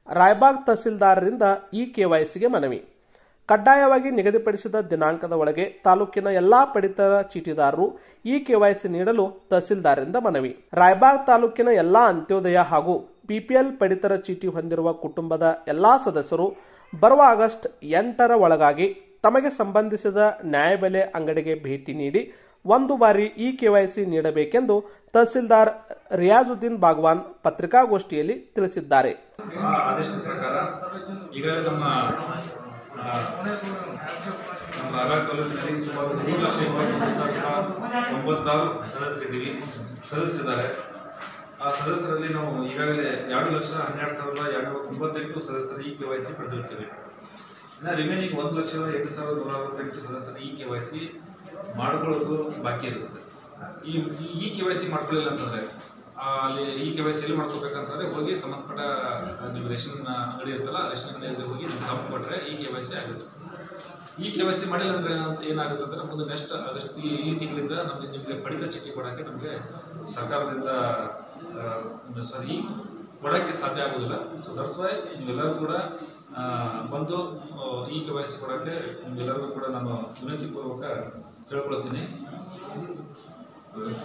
ರಾಯಬಾಗ್ ತಹಸೀಲ್ದಾರರಿಂದ ಈ ಕೆವೈಸಿಗೆ ಮನವಿ. ಕಡ್ಡಾಯವಾಗಿ ನಿಗದಿಪಡಿಸಿದ ದಿನಾಂಕದ ಒಳಗೆ ತಾಲೂಕಿನ ಎಲ್ಲಾ ಪಡಿತರ ಚೀಟಿದಾರರು ಈ ಕೆವೈಸಿ ನೀಡಲು ತಹಸೀಲ್ದಾರರಿಂದ ಮನವಿ. ರಾಯಬಾಗ್ ತಾಲೂಕಿನ ಎಲ್ಲಾ ಅಂತ್ಯೋದಯ ಹಾಗೂ ಪಿಪಿಎಲ್ ಪಡಿತರ ಚೀಟಿ ಹೊಂದಿರುವ ಕುಟುಂಬದ ಎಲ್ಲಾ ಸದಸ್ಯರು ಬರುವ ಆಗಸ್ಟ್ 8ರ ಒಳಗಾಗಿ ತಮಗೆ ಸಂಬಂಧಿಸಿದ ನ್ಯಾಯಬೆಲೆ ಅಂಗಡಿಗೆ ಭೇಟಿ ನೀಡಿ ಒಂದು ಬಾರಿ ಈ ಕೆವೈಸಿ ನೀಡಬೇಕೆಂದು ತಹಸೀಲ್ದಾರ್ ರಿಯಾಜುದ್ದೀನ್ ಬಾಗ್ವಾನ್ ಪತ್ರಿಕಾಗೋಷ್ಠಿಯಲ್ಲಿ ತಿಳಿಸಿದ್ದಾರೆ. ಆದೇಶದ ಪ್ರಕಾರ ಈಗ ನಮ್ಮ ರಾಯಬಾಗ್ ತಾಲೂಕಿನಲ್ಲಿ ಸುಮಾರು 3,26,96 ಸದಸ್ಯರಿದ್ದಾರೆ. ಆ ಸದಸ್ಯರಲ್ಲಿ ನಾವು ಈಗಾಗಲೇ 2,12,298 ಸದಸ್ಯರು ಈ ಕೆವೈಸಿ ಪಡೆದಿರುತ್ತೇವೆ. ಇನ್ನು ರಿಮೈನಿಂಗ್ 1,08,168 ಸದಸ್ಯರು ಈ ಕೆವೈಸಿ ಮಾಡಿಕೊಳ್ಳೋದು ಬಾಕಿ ಇರುತ್ತೆ. ಈ ಕೆವೈಸಿ ಮಾಡ್ಕೊಳ್ಳಿಲ್ಲ ಅಂತಂದರೆ ಅಲ್ಲಿ ಈ ಕೆವೈಸಿ ಎಲ್ಲಿ ಮಾಡ್ಕೋಬೇಕಂತಂದರೆ ಹೋಗಿ ಸಂಬಂಧಪಟ್ಟ ನೀವು ರೇಷನ್ ಅಂಗಡಿ ಇರುತ್ತಲ್ಲ, ರೇಷನ್ ಅಂಗಡಿಯಲ್ಲಿ ಹೋಗಿ ತಂಪು ಕೊಟ್ಟರೆ ಈ ಕೆವೈಸಿ ಆಗುತ್ತೆ. ಈ ಕೆವೈಸಿ ಮಾಡಿಲ್ಲ ಅಂದರೆ ಏನಾಗುತ್ತೆ ಅಂದರೆ ಮುಂದೆ ನೆಕ್ಸ್ಟ್ ಆಗಸ್ಟ್ ಈ ತಿಂಗಳಿಂದ ನಿಮಗೆ ಪಡಿತರ ಚೀಟಿ ಕೊಡೋಕ್ಕೆ ನಮಗೆ ಸರ್ಕಾರದಿಂದ ಕೊಡೋಕ್ಕೆ ಸಾಧ್ಯ ಆಗೋದಿಲ್ಲ. ಸೊ ದಟ್ಸ್ ವೈ ನೀವೆಲ್ಲರೂ ಕೂಡ ಬಂದು ಈ ಕೆವೈಸಿ ಕೊಡೋಕ್ಕೆ ನಿಮ್ಗೆಲ್ಲರಿಗೂ ಕೂಡ ನಾನು ವಿನಂತಿಪೂರ್ವಕ ಕೇಳ್ಕೊಳ್ತೀನಿ.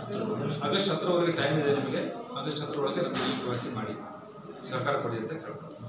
ಆಗಸ್ಟ್ 10ರವರೆಗೆ ಟೈಮ್ ಇದೆ ನಿಮಗೆ. ಆಗಸ್ಟ್ 10ರೊಳಗೆ ನಮಗೆ ಈ ಕೆವೈಸಿ ಮಾಡಿ ಸರ್ಕಾರ ಕೊಡಿ ಅಂತ ಕೇಳ್ಕೊಳ್ತೀನಿ.